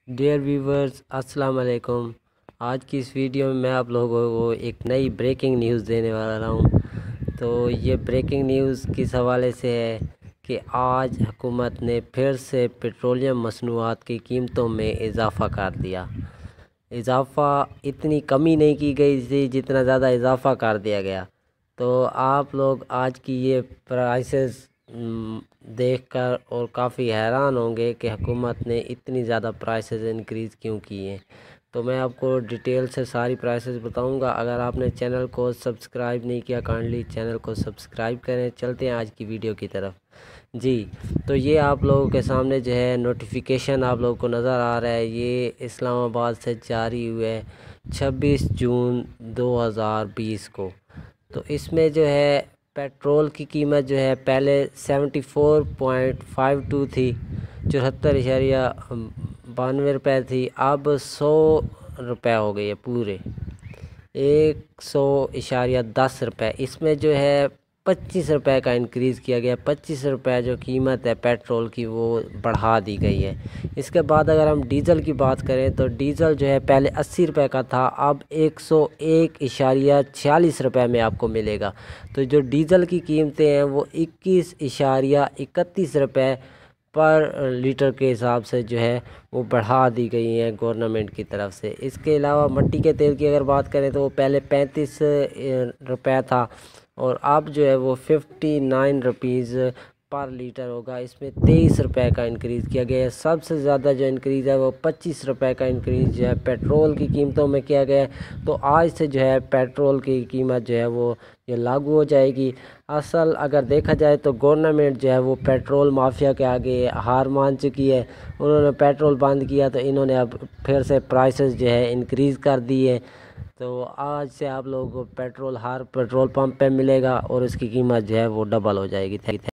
Dear viewers, अस्सलाम वालेकुम। आज की इस वीडियो में मैं आप लोगों को एक नई ब्रेकिंग न्यूज़ देने वाला हूँ। तो ये ब्रेकिंग न्यूज़ किस हवाले से है कि आज हुकूमत ने फिर से पेट्रोलियम मसनूआत की कीमतों में इजाफ़ा कर दिया। इजाफ़ा इतनी कमी नहीं की गई थी जितना ज़्यादा इजाफ़ा कर दिया गया। तो आप लोग आज की ये प्राइसेस देखकर और काफ़ी हैरान होंगे कि हुकूमत ने इतनी ज़्यादा प्राइसेस इंक्रीज़ क्यों किए हैं। तो मैं आपको डिटेल से सारी प्राइसेस बताऊंगा। अगर आपने चैनल को सब्सक्राइब नहीं किया, काइंडली चैनल को सब्सक्राइब करें। चलते हैं आज की वीडियो की तरफ। जी, तो ये आप लोगों के सामने जो है नोटिफिकेशन आप लोगों को नज़र आ रहा है। ये इस्लामाबाद से जारी हुए 26 जून 2020 को। तो इसमें जो है पेट्रोल की कीमत जो है पहले 74.52 थी, 74.92 थी। अब 100 रुपये हो गई है, पूरे 100.10 रुपये। इसमें जो है 25 रुपये का इंक्रीज़ किया गया। 25 रुपये जो कीमत है पेट्रोल की वो बढ़ा दी गई है। इसके बाद अगर हम डीज़ल की बात करें तो डीज़ल जो है पहले 80 रुपये का था, अब 101.46 रुपये में आपको मिलेगा। तो जो डीज़ल की कीमतें हैं वो 21.31 रुपये पर लीटर के हिसाब से जो है वो बढ़ा दी गई हैं गवर्नमेंट की तरफ से। इसके अलावा मट्टी के तेल की अगर बात करें तो वो पहले 35 रुपये था और अब जो है वो 59 रुपीज़ पर लीटर होगा। इसमें 23 रुपये का इंक्रीज़ किया गया है। सबसे ज़्यादा जो इंक्रीज़ है वो 25 रुपये का इंक्रीज़ जो है पेट्रोल की कीमतों में किया गया है। तो आज से जो है पेट्रोल की कीमत जो है वो ये लागू हो जाएगी। असल अगर देखा जाए तो गवर्नमेंट जो है वो पेट्रोल माफिया के आगे हार मान चुकी है। उन्होंने पेट्रोल बंद किया तो इन्होंने अब फिर से प्राइसेस जो है इंक्रीज़ कर दिए। तो आज से आप लोगों को पेट्रोल हर पेट्रोल पंप पे मिलेगा और उसकी कीमत जो है वो डबल हो जाएगी।